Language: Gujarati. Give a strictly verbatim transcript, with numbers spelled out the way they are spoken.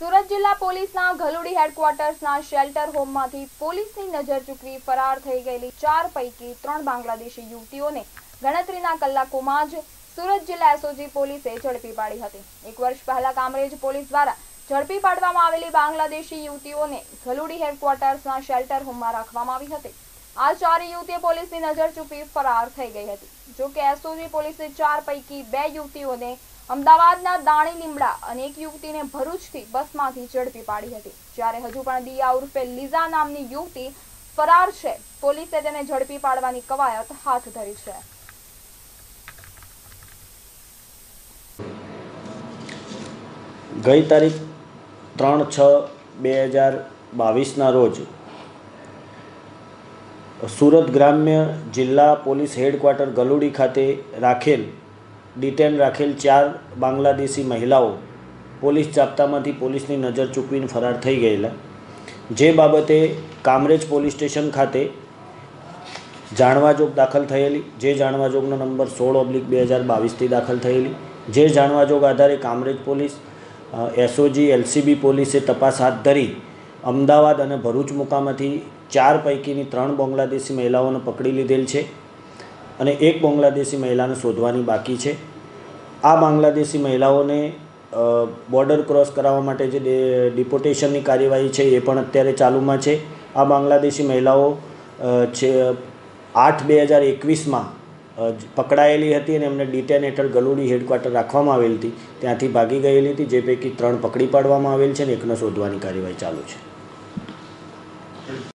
સુરત જિલ્લા પોલીસના ગલુડી હેડક્વાર્ટર્સના શેલ્ટર હોમમાંથી પોલીસની નજર ચૂકવી ફરાર થઈ ગયેલી ચાર પૈકી ત્રણ બાંગ્લાદેશી યુવતીઓને ગણતરીના કલાકોમાં જ સુરત જિલ્લા એસઓજી પોલીસે ઝડપી પાડી હતી। એક વર્ષ પહેલા કામરેજ પોલીસ દ્વારા ઝડપી પાડવામાં આવેલી બાંગ્લાદેશી યુવતીઓને ગલુડી હેડક્વાર્ટર્સના શેલ્ટર હોમમાં રાખવામાં આવી હતી। આ ચાર યુવતીઓ પોલીસની નજર ચૂકવી ફરાર થઈ ગઈ હતી। જો કે એસઓજી પોલીસે ચાર પૈકી બે યુવતીઓને અમદાવાદના દાણી લીમડા અને એક યુવતીને ભરૂચથી બસમાંથી ઝડપી પાડી હતી, જ્યારે હજુ પણ દિયા ઉર્ફે લીઝા નામની યુવતી ફરાર છે। પોલીસે તેને ઝડપી પાડવાની કવાયત હાથ ધરી છે। ગઈ તારીખ ત્રણ છ બે હજાર બાવીસના રોજ સુરત ગ્રામ્ય જિલ્લા પોલીસ હેડક્વાર્ટર ગલુડી ખાતે રાખેલ ડિટેન રાખેલ ચાર બાંગ્લાદેશી મહિલાઓ પોલીસ જાપ્તામાંથી પોલીસની નજર ચૂકવીને ફરાર થઈ ગયેલા, જે બાબતે કામરેજ પોલીસ સ્ટેશન ખાતે જાણવાજોગ દાખલ થયેલી, જે જાણવાજોગનો નંબર સોળ ઓબ્લિક બે હજાર બાવીસથી દાખલ થયેલી। જે જાણવાજોગ આધારે કામરેજ પોલીસ, એસઓજી, એલસીબી પોલીસે તપાસ હાથ ધરી અમદાવાદ અને ભરૂચ મુકામેથી ચાર પૈકીની ત્રણ બાંગ્લાદેશી મહિલાઓને પકડી લીધેલ છે અને એક બાંગ્લાદેશી મહિલાને શોધવાની બાકી છે। આ બાંગ્લાદેશી મહિલાઓને બોર્ડર ક્રોસ કરાવવા માટે જે ડિપોર્ટેશનની કાર્યવાહી છે એ પણ અત્યારે ચાલુમાં છે। આ બાંગ્લાદેશી મહિલાઓ છે આઠ બે હજાર એકવીસમાં પકડાયેલી હતી અને એમને ડિટેન હેઠળ ગલુડી હેડક્વાર્ટર રાખવામાં આવેલી હતી, ત્યાંથી ભાગી ગયેલી હતી, જે પૈકી ત્રણ પકડી પાડવામાં આવેલ છે અને એકને શોધવાની કાર્યવાહી ચાલુ છે।